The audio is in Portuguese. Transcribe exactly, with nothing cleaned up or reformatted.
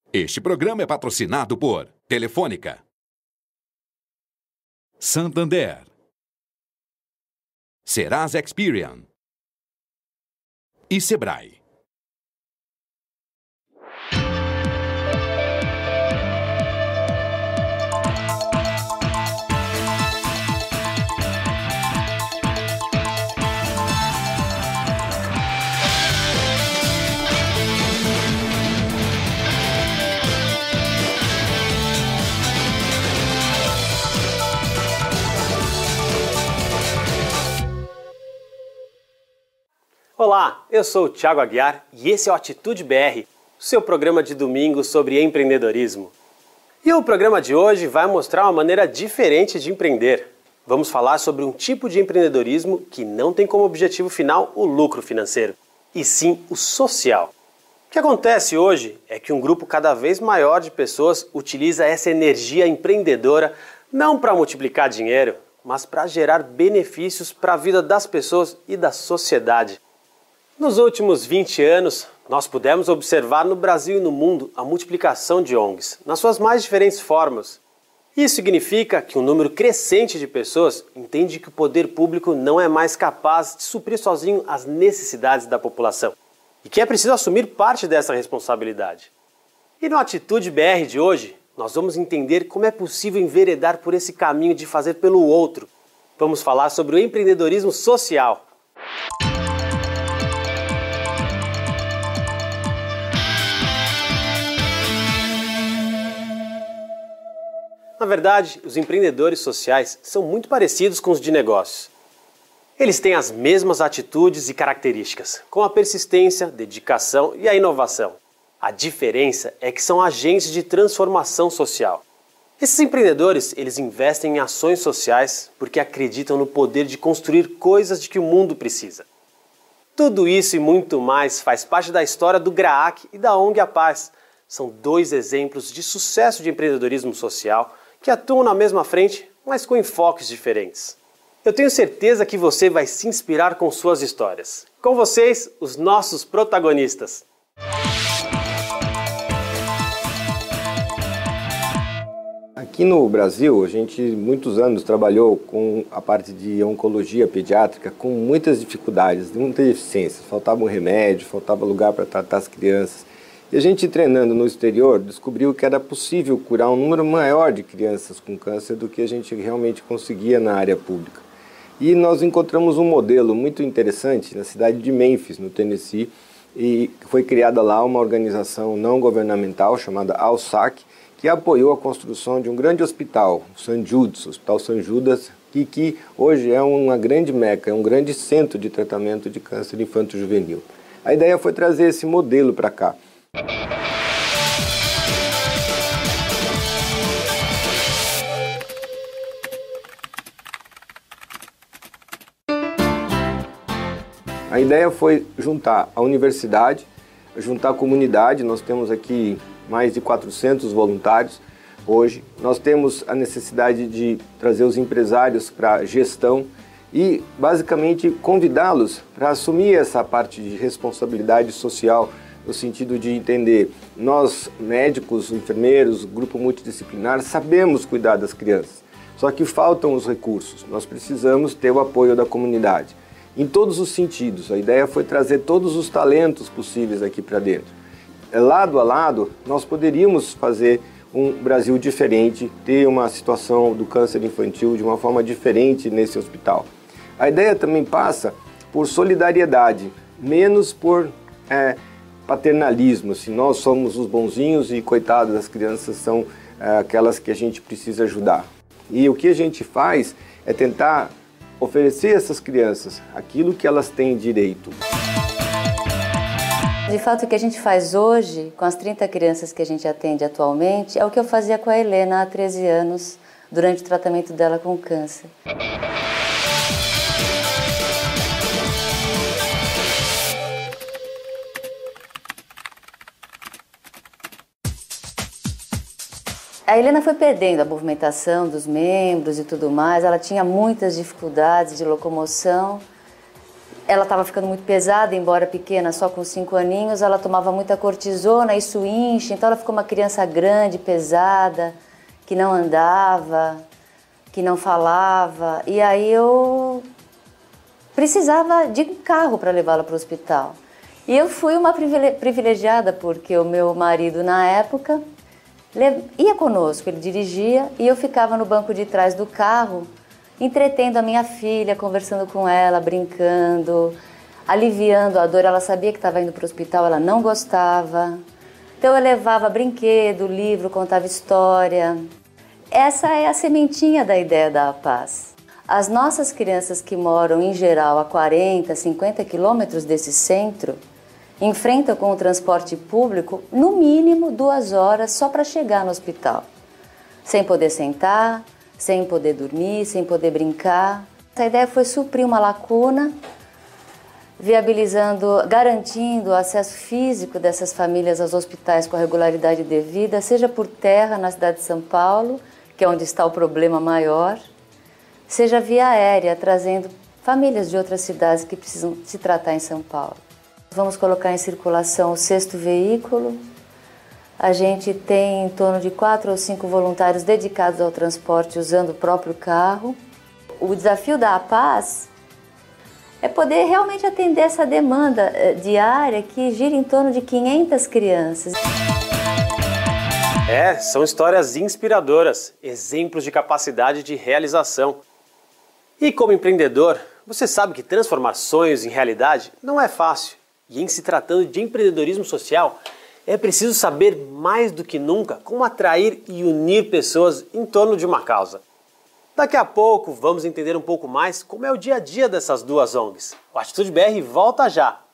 Este programa é patrocinado por Telefônica, Santander, Serasa Experian e Sebrae. Olá, eu sou o Thiago Aguiar e esse é o Atitude B R, o seu programa de domingo sobre empreendedorismo. E o programa de hoje vai mostrar uma maneira diferente de empreender. Vamos falar sobre um tipo de empreendedorismo que não tem como objetivo final o lucro financeiro, e sim o social. O que acontece hoje é que um grupo cada vez maior de pessoas utiliza essa energia empreendedora não para multiplicar dinheiro, mas para gerar benefícios para a vida das pessoas e da sociedade. Nos últimos vinte anos, nós pudemos observar no Brasil e no mundo a multiplicação de O N Gs, nas suas mais diferentes formas. Isso significa que um número crescente de pessoas entende que o poder público não é mais capaz de suprir sozinho as necessidades da população e que é preciso assumir parte dessa responsabilidade. E no Atitude B R de hoje, nós vamos entender como é possível enveredar por esse caminho de fazer pelo outro. Vamos falar sobre o empreendedorismo social. Na verdade, os empreendedores sociais são muito parecidos com os de negócios. Eles têm as mesmas atitudes e características, com a persistência, dedicação e a inovação. A diferença é que são agentes de transformação social. Esses empreendedores, eles investem em ações sociais porque acreditam no poder de construir coisas de que o mundo precisa. Tudo isso e muito mais faz parte da história do GRAAC e da O N G A Paz. São dois exemplos de sucesso de empreendedorismo social que atuam na mesma frente, mas com enfoques diferentes. Eu tenho certeza que você vai se inspirar com suas histórias. Com vocês, os nossos protagonistas. Aqui no Brasil, a gente muitos anos trabalhou com a parte de oncologia pediátrica com muitas dificuldades, muitas deficiências. Faltava um remédio, faltava lugar para tratar as crianças. E a gente treinando no exterior descobriu que era possível curar um número maior de crianças com câncer do que a gente realmente conseguia na área pública. E nós encontramos um modelo muito interessante na cidade de Memphis, no Tennessee, e foi criada lá uma organização não governamental chamada ALSAC, que apoiou a construção de um grande hospital, o Saint Judas, o Hospital São Judas, que, que hoje é uma grande meca, é um grande centro de tratamento de câncer infanto-juvenil. A ideia foi trazer esse modelo para cá. A ideia foi juntar a universidade, juntar a comunidade. Nós temos aqui mais de quatrocentos voluntários hoje. Nós temos a necessidade de trazer os empresários para a gestão e, basicamente, convidá-los para assumir essa parte de responsabilidade social, no sentido de entender, nós médicos, enfermeiros, grupo multidisciplinar, sabemos cuidar das crianças, só que faltam os recursos, nós precisamos ter o apoio da comunidade. Em todos os sentidos, a ideia foi trazer todos os talentos possíveis aqui para dentro. Lado a lado, nós poderíamos fazer um Brasil diferente, ter uma situação do câncer infantil de uma forma diferente nesse hospital. A ideia também passa por solidariedade, menos por é, paternalismo, assim, nós somos os bonzinhos e coitadas, as crianças são é, aquelas que a gente precisa ajudar. E o que a gente faz é tentar oferecer a essas crianças aquilo que elas têm direito. De fato, o que a gente faz hoje, com as trinta crianças que a gente atende atualmente, é o que eu fazia com a Helena há treze anos, durante o tratamento dela com câncer. A Helena foi perdendo a movimentação dos membros e tudo mais, ela tinha muitas dificuldades de locomoção. ela estava ficando muito pesada, embora pequena, só com cinco aninhos, ela tomava muita cortisona, isso incha, então ela ficou uma criança grande, pesada, que não andava, que não falava, e aí eu precisava de um carro para levá-la para o hospital. E eu fui uma privilegiada, porque o meu marido, na época, ia conosco, ele dirigia, e eu ficava no banco de trás do carro, entretendo a minha filha, conversando com ela, brincando, aliviando a dor. Ela sabia que estava indo para o hospital, ela não gostava. Então eu levava brinquedo, livro, contava história. Essa é a sementinha da ideia da APAZ. As nossas crianças que moram, em geral, a quarenta, cinquenta quilômetros desse centro, enfrentam com o transporte público, no mínimo, duas horas só para chegar no hospital. Sem poder sentar, sem poder dormir, sem poder brincar. A ideia foi suprir uma lacuna, viabilizando, garantindo o acesso físico dessas famílias aos hospitais com a regularidade devida, seja por terra na cidade de São Paulo, que é onde está o problema maior, seja via aérea, trazendo famílias de outras cidades que precisam se tratar em São Paulo. Vamos colocar em circulação o sexto veículo. A gente tem em torno de quatro ou cinco voluntários dedicados ao transporte usando o próprio carro. O desafio da APAZ é poder realmente atender essa demanda diária que gira em torno de quinhentas crianças. É, são histórias inspiradoras, exemplos de capacidade de realização. E como empreendedor, você sabe que transformar sonhos em realidade não é fácil. E em se tratando de empreendedorismo social, é preciso saber mais do que nunca como atrair e unir pessoas em torno de uma causa. Daqui a pouco vamos entender um pouco mais como é o dia a dia dessas duas O N Gs. O Atitude B R volta já!